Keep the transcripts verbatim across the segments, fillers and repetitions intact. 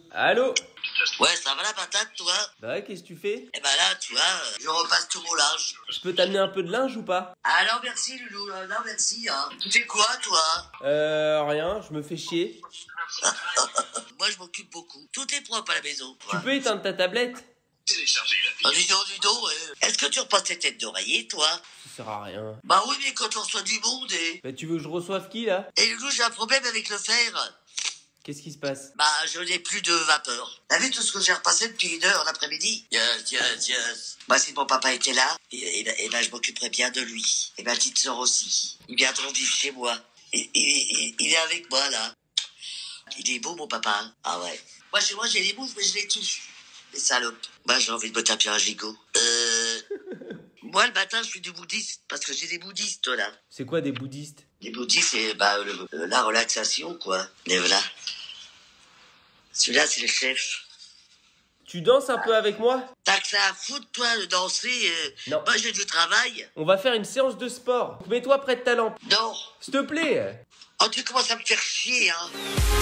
Allô? Ouais, ça va la patate, toi? Bah ouais, qu'est-ce que tu fais? Eh ben là, tu vois, je repasse tout mon linge. Je peux t'amener un peu de linge ou pas? Ah non, merci, Loulou, non, merci, hein. Tu fais quoi, toi? Euh, rien, je me fais chier. Moi, je m'occupe beaucoup. Tout est propre à la maison. Tu peux éteindre ta tablette? Ah, dis donc, dis donc, ouais. Est-ce que tu repasses tes têtes d'oreiller, toi? Ça sert à rien. Bah oui, mais quand on reçoit du monde, et... Bah tu veux que je reçoive qui, là? Et Loulou, j'ai un problème avec le fer. Qu'est-ce qui se passe? Bah, je n'ai plus de vapeur. T'as vu tout ce que j'ai repassé depuis une heure l'après-midi? Yes, yes, yes. Bah, si mon papa était là, et, et, ben, et ben, je m'occuperais bien de lui. Et ma petite sœur aussi. Ils viendront vivre chez moi. Il, il, il, il est avec moi, là. Il est beau, mon papa. Ah ouais. Moi, chez moi, j'ai les bouches, mais je les tue. Les salopes. Bah, j'ai envie de me taper un gigot. Euh... Moi, le matin, je suis du bouddhiste, parce que j'ai des bouddhistes, là. C'est quoi des bouddhistes? Les bouddhistes, c'est, bah, le, le, la relaxation, quoi. Mais voilà. Celui-là, c'est le chef. Tu danses un peu avec moi? T'as que ça à foutre, toi, de danser euh... Non. Moi, j'ai du travail. On va faire une séance de sport. Mets-toi près de ta lampe. Non. S'il te plaît. Oh, tu commences à me faire chier, hein.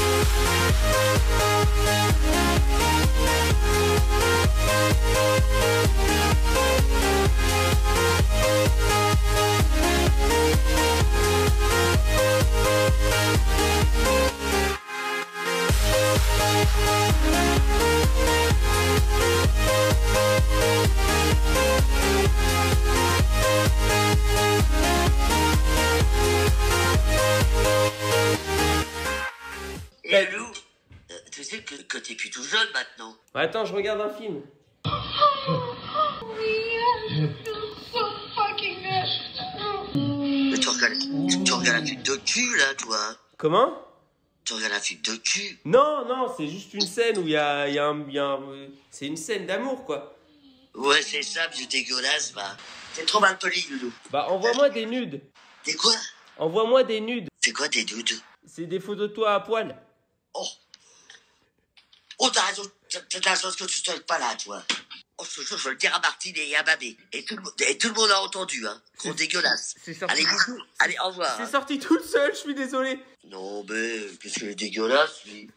Et Lou, euh, tu sais que, que t'es plus tout jeune maintenant. Attends, je regarde un film. Mais tu regardes, tu regardes un film de cul, là, toi. Comment? Tu regardes un film de cul. Non, non, c'est juste une scène où il y a, il y a un... il y a un- c'est une scène d'amour, quoi. Ouais, c'est ça, vieux dégueulasse, va. T'es trop mal poli, Loulou. Bah, envoie-moi des nudes. T'es quoi? Envoie-moi des nudes. C'est quoi des dudes? C'est des photos de toi à poil. Oh. Oh, t'as raison, t'as t'as raison que tu te pas là, toi. Oh, je, je, je veux le dire à Martine et à Babé. Et tout le, mo- et tout le monde a entendu, hein. Gros dégueulasse. C'est sorti. Allez, bisous. Allez, au revoir. C'est hein. sorti toute seule, je suis désolé. Non, mais, qu'est-ce qu'il est dégueulasse, lui.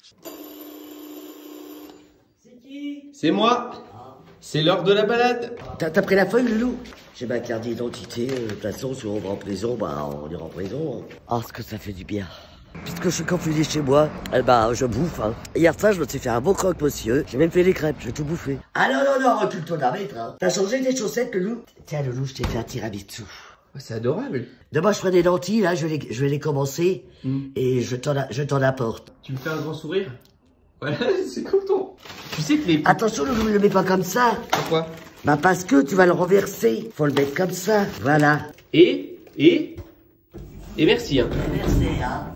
C'est qui? C'est moi. C'est l'heure de la balade. T'as t'as pris la feuille, Loulou? J'ai ma carte d'identité. De toute façon, si on va en prison, bah, on ira en prison. Oh, ce que ça fait du bien. Puisque je suis confiné chez moi, eh ben, je bouffe, hein. Hier soir, je me suis fait un beau croque-monsieur. J'ai même fait des crêpes, j'ai tout bouffé. Ah non, non, non, recule ton arbitre, hein. T'as changé tes chaussettes, Loulou? Tiens, Loulou, je t'ai fait un tiramisu. C'est adorable. Demain, je ferai des lentilles, là, je vais les, je vais les commencer. Mm. Et je t'en, je t'en apporte. Tu me fais un grand sourire? Voilà, c'est content. Tu sais que les... Attention, Loulou, ne le mets pas comme ça. Pourquoi? Bah, parce que tu vas le renverser. Faut le mettre comme ça, voilà. Et, et, et merci, hein. Merci, hein.